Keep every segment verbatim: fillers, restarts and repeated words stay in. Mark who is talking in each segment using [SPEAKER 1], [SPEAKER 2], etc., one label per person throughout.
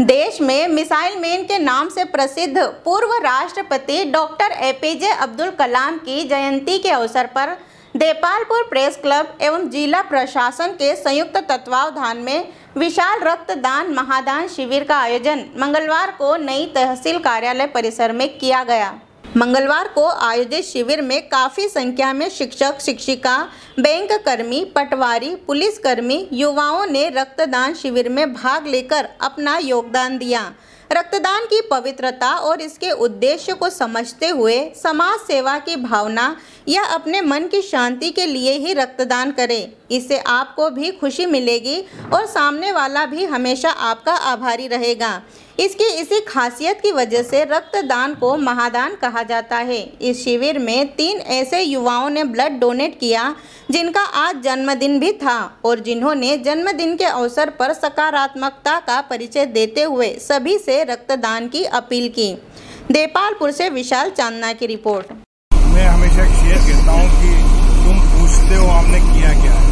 [SPEAKER 1] देश में missile man के नाम से प्रसिद्ध पूर्व राष्ट्रपति डॉक्टर एपीजे अब्दुल कलाम की जयंती के अवसर पर देपालपुर प्रेस क्लब एवं जिला प्रशासन के संयुक्त तत्वावधान में विशाल रक्तदान महादान शिविर का आयोजन मंगलवार को नई तहसील कार्यालय परिसर में किया गया। मंगलवार को आयोजित शिविर में काफ़ी संख्या में शिक्षक, शिक्षिका, बैंक कर्मी, पटवारी, पुलिसकर्मी, युवाओं ने रक्तदान शिविर में भाग लेकर अपना योगदान दिया। रक्तदान की पवित्रता और इसके उद्देश्य को समझते हुए समाज सेवा की भावना या अपने मन की शांति के लिए ही रक्तदान करें। इससे आपको भी खुशी मिलेगी और सामने वाला भी हमेशा आपका आभारी रहेगा। इसकी इसी खासियत की वजह से रक्तदान को महादान कहा जाता है। इस शिविर में तीन ऐसे युवाओं ने ब्लड डोनेट किया जिनका आज जन्मदिन भी था और जिन्होंने जन्मदिन के अवसर पर सकारात्मकता का परिचय देते हुए सभी से रक्तदान की अपील की। देपालपुर से विशाल चांदना की रिपोर्ट।
[SPEAKER 2] मैं हमेशा एक शेर कहता हूँ कि तुम पूछते हो हमने किया क्या है,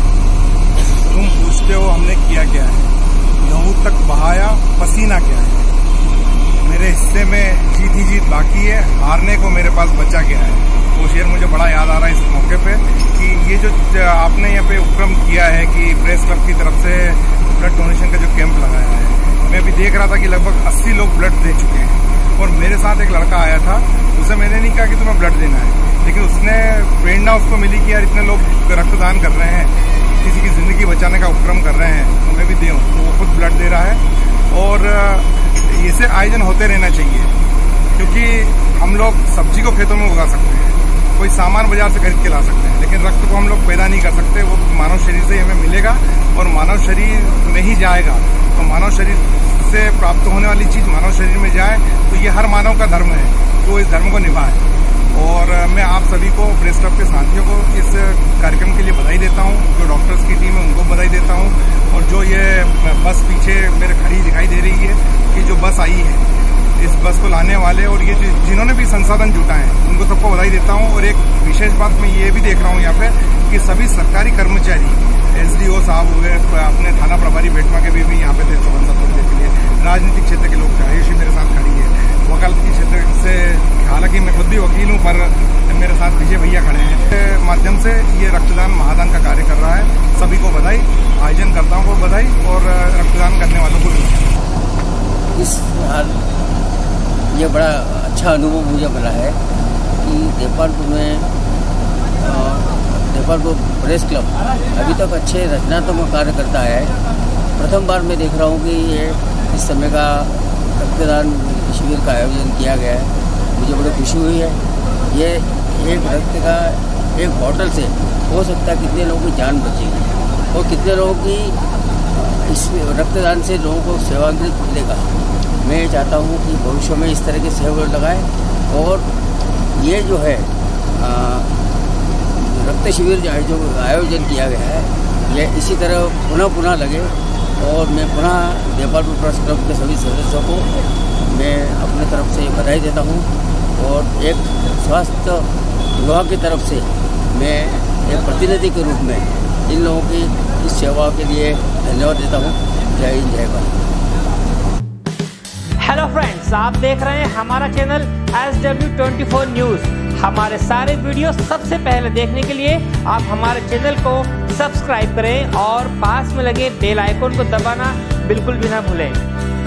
[SPEAKER 2] तुम पूछते हो हमने किया क्या है, लहू तक बहाया पसीना क्या है। मेरे हिस्से में जीत ही जीत बाकी है, हारने को मेरे पास बचा क्या है। वो शेर मुझे बड़ा याद आ रहा है इस मौके पे कि ये जो आपने यहाँ पे उपक्रम किया है कि प्रेस क्लब की तरफ से ब्लड डोनेशन का जो कैंप लगाया है, मैं भी देख रहा था कि लगभग अस्सी लोग ब्लड दे चुके हैं और मेरे साथ एक लड़का आया था। उसे मैंने नहीं कहा कि तुम्हें ब्लड देना है, लेकिन उसने प्रेरणा उसको मिली कि यार इतने लोग रक्तदान कर रहे हैं, किसी की जिंदगी बचाने का उपक्रम कर रहे हैं, तो मैं भी दूँ। तो वो खुद ब्लड दे रहा है और इसे आयोजन होते रहना चाहिए क्योंकि हम लोग सब्जी को खेतों में उगा सकते हैं, कोई सामान बाजार से खरीद के ला सकते हैं, लेकिन रक्त को हम लोग पैदा नहीं कर सकते। वो मानव शरीर से ही हमें मिलेगा और मानव शरीर में ही जाएगा तो मानव शरीर से प्राप्त होने वाली चीज़ मानव शरीर में जाए तो ये हर मानव का धर्म है, तो इस धर्म को निभाए। और मैं आप सभी को, प्रेस क्लब के साथियों को इस कार्यक्रम के लिए बधाई देता हूँ। जो डॉक्टर्स की टीम है उनको बधाई देता हूँ और जो ये बस पीछे मेरे खड़ी दिखाई दे रही है कि जो बस आई है, इस बस को लाने वाले और ये जिन्होंने भी संसाधन जुटाए हैं उनको सबको बधाई देता हूँ। और एक विशेष बात मैं ये भी देख रहा हूँ यहाँ पे कि सभी सरकारी कर्मचारी, एसडीओ साहब हुए, अपने थाना प्रभारी बेटमा के भी, भी यहाँ पे थे प्रबंधक करने के लिए, राजनीतिक क्षेत्र के लोग थे, आयुषी मेरे साथ खड़ी है, वकालती क्षेत्र से, हालांकि मैं खुद भी वकील हूँ पर मेरे साथ विजय भैया खड़े हैं। के माध्यम से ये रक्तदान महादान का कार्य कर रहा है। सभी को बधाई, आयोजन करताओं को बधाई और रक्तदान करने वालों को भी।
[SPEAKER 3] इस ये बड़ा अच्छा अनुभव मुझे मिला है कि देपालपुर में देपालपुर प्रेस क्लब अभी तक अच्छे रचनात्मक कार्य करता है। प्रथम बार मैं देख रहा हूँ कि ये इस समय का रक्तदान शिविर का आयोजन किया गया है। मुझे बड़ी खुशी हुई है। ये एक रक्त का एक बॉटल से हो सकता है कितने लोगों की जान बचेगी और कितने लोगों की इस रक्तदान से लोगों को सेवांतरित मिलेगा। मैं चाहता हूँ कि भविष्य में इस तरह के सेवा लगाएं और ये जो है आ, रक्त शिविर जो आयोजन किया गया है ये इसी तरह पुनः पुनः लगे। और मैं पुनः देपालपुर प्रेस क्लब के सभी सदस्यों को मैं अपने तरफ से बधाई देता हूँ और एक स्वास्थ्य विभाग की तरफ से मैं एक प्रतिनिधि के रूप में इन लोगों की इस सेवा के लिए धन्यवाद देता हूँ। जय हिंद, जय भारत।
[SPEAKER 4] हेलो फ्रेंड्स, आप देख रहे हैं हमारा channel S W twenty four news. हमारे सारे वीडियो सबसे पहले देखने के लिए आप हमारे चैनल को सब्सक्राइब करें और पास में लगे बेल आइकन को दबाना बिल्कुल भी ना भूलें।